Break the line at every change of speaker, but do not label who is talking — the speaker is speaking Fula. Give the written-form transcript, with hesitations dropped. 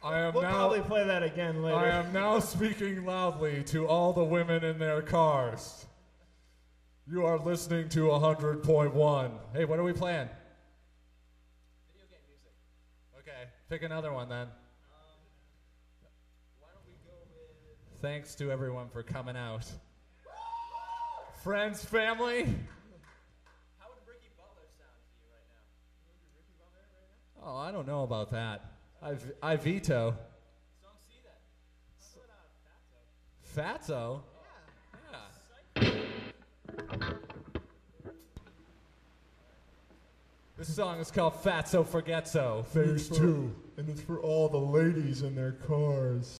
We'll probably play that again later.
I am now speaking loudly to all the women in their cars. You are listening to 100.1. Hey, what are we playing?
Video game music.
Okay, pick another one then.
Why don't we go with...
Thanks to everyone for coming out. Friends, family.
How would Ricky Butler sound to you right now? You want to do Ricky Butler right now?
Oh, I don't know about that. I veto.
Song C then. How about
Fatso?
Yeah.
Yeah. This song is called Fatso Forgetso.
Phase 2, and it's for all the ladies in their cars.